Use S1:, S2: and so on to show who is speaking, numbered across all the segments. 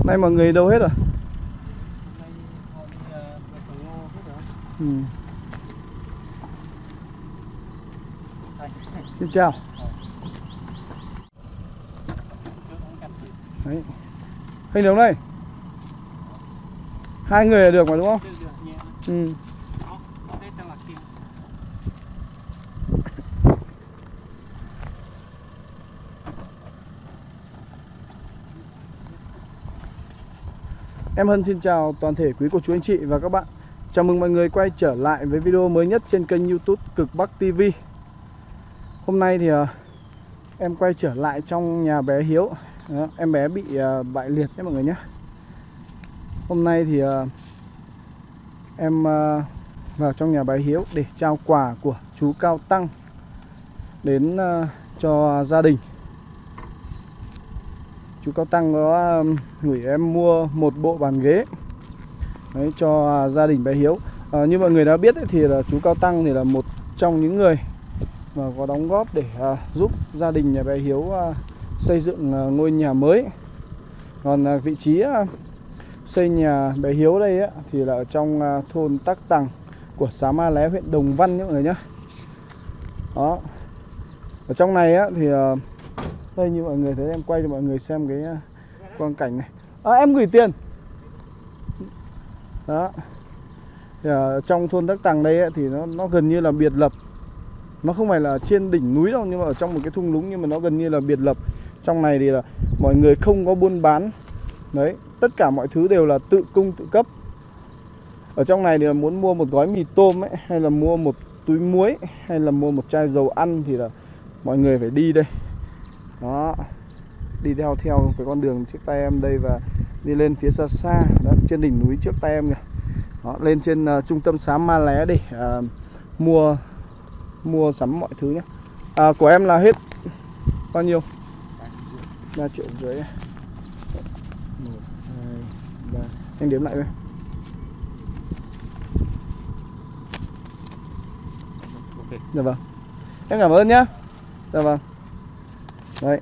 S1: Nay mọi người đâu hết rồi? Ừ. Xin chào. Đấy. Hình đúng đây. Hai người là được mà đúng không? Ừ. Em Hân xin chào toàn thể quý cô chú anh chị và các bạn. Chào mừng mọi người quay trở lại với video mới nhất trên kênh YouTube Cực Bắc TV. Hôm nay thì em quay trở lại trong nhà bé Hiếu. Đó, em bé bị bại liệt nhé mọi người nhé. Hôm nay thì em vào trong nhà bé Hiếu để trao quà của chú Cao Tăng đến cho gia đình. Chú Cao Tăng có gửi em mua một bộ bàn ghế đấy, cho gia đình bé Hiếu. Như mọi người đã biết ấy, thì là chú Cao Tăng thì là một trong những người mà có đóng góp để giúp gia đình nhà bé Hiếu xây dựng ngôi nhà mới. Còn vị trí xây nhà bé Hiếu đây ấy, thì là ở trong thôn Tắc Tằng của xã Ma Lé, huyện Đồng Văn nhé mọi người nhé. Đó. Ở trong này á, thì đây như mọi người thấy, em quay cho mọi người xem cái quang cảnh này. Em gửi tiền. Đó. Thì trong thôn Tắc Tằng đây ấy, thì nó gần như là biệt lập. Nó không phải là trên đỉnh núi đâu, nhưng mà ở trong một cái thung lũng, nhưng mà nó gần như là biệt lập. Trong này thì là mọi người không có buôn bán. Đấy, tất cả mọi thứ đều là tự cung tự cấp. Ở trong này thì là muốn mua một gói mì tôm ấy, hay là mua một túi muối, hay là mua một chai dầu ăn thì là mọi người phải đi đây. Đó. Đi theo cái con đường trước tay em đây và đi lên phía xa xa đó, trên đỉnh núi trước tay em kìa. Đó, lên trên trung tâm xã Ma Lé để mua sắm mọi thứ nhé. Của em là hết bao nhiêu? 3,5 triệu. 1, 2, 3. Anh đếm lại đây. Okay. Dạ vâng. Em cảm ơn nhé. Dạ vâng. Đấy.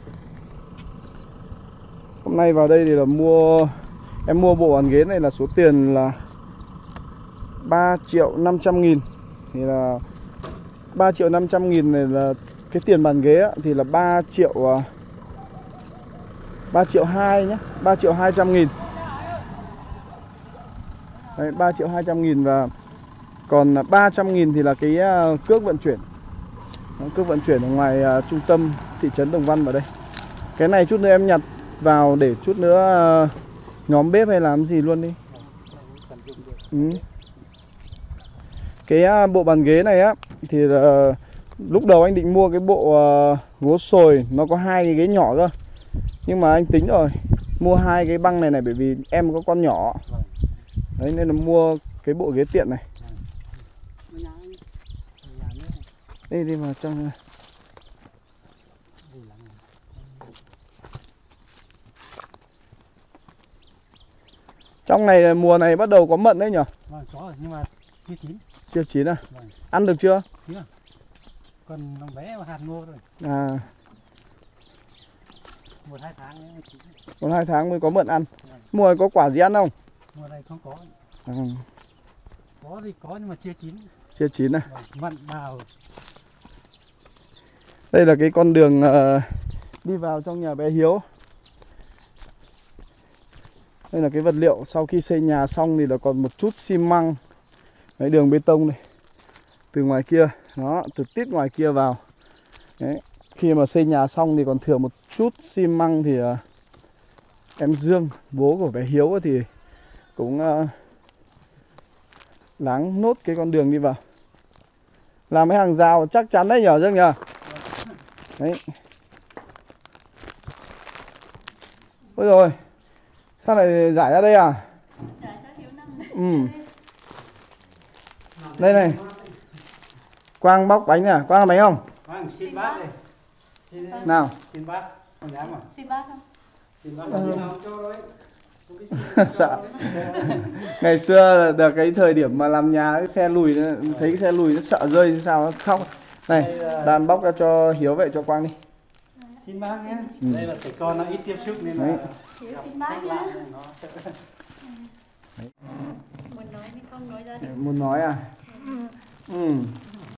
S1: Hôm nay vào đây thì là em mua bộ bàn ghế này là số tiền là 3.500.000. Thì là 3.500.000 này là cái tiền bàn ghế á, thì là 3 triệu 2 nhé, 3.200.000. Đấy, 3.200.000 và còn 300.000 thì là cái cước vận chuyển. Đó, cước vận chuyển ở ngoài trung tâm thị trấn Đồng Văn vào đây. Cái này chút nữa em nhặt vào để chút nữa nhóm bếp hay làm gì luôn đi. Cái bộ bàn ghế này á thì là lúc đầu anh định mua cái bộ gỗ sồi, nó có 2 cái ghế nhỏ cơ. Nhưng mà anh tính rồi, mua 2 cái băng này bởi vì em có con nhỏ. Đấy nên là mua cái bộ ghế tiện này. Đi vào trong. Trong này mùa này bắt đầu có mận đấy nhỉ?
S2: Vâng, có rồi, nhưng mà chưa chín.
S1: Chưa chín à?
S2: Vâng.
S1: Ăn được chưa?
S2: Chín rồi. Còn nó bé hạt ngô rồi. 1-2 tháng nữa chín.
S1: 1-2 tháng mới có mận ăn. Vâng. Mùa này có quả gì ăn không?
S2: Mùa này không có. Có thì có nhưng mà chưa chín. Chưa
S1: chín à?
S2: Vâng, mận đào.
S1: Đây là cái con đường đi vào trong nhà bé Hiếu. Đây là cái vật liệu sau khi xây nhà xong thì là còn một chút xi măng. Đấy, đường bê tông này. Từ ngoài kia, đó, từ tít ngoài kia vào. Đấy, khi mà xây nhà xong thì còn thừa một chút xi măng thì em Dương, bố của bé Hiếu thì cũng láng nốt cái con đường đi vào. Làm cái hàng rào chắc chắn đấy nhở Dương nhờ. Đấy. Ôi rồi. Sao lại giải ra đây à? Đây này. Quang bóc bánh à? Quang làm bánh không?
S2: Quang xin bát đây.
S1: Nào.
S2: Xin bát. Không dám à?
S3: Xin bát không?
S2: Xin bát không cho đấy.
S1: Sợ. Ngày xưa được cái thời điểm mà làm nhà cái xe lùi, thấy cái xe lùi nó sợ rơi sao nó khóc. Này, đàn bóc ra cho Hiếu vậy cho Quang đi.
S2: Xin bác nhé.
S1: Ừ.
S2: Đây là trẻ con nó ít tiếp xúc nên
S1: Đấy.
S2: là
S3: Thiếu
S2: gặp
S3: xin bác
S2: khách
S3: nhé.
S2: lạ này nó sẽ
S3: Muốn nói nhưng không nói ra được.
S1: Muốn nói à? Ừ.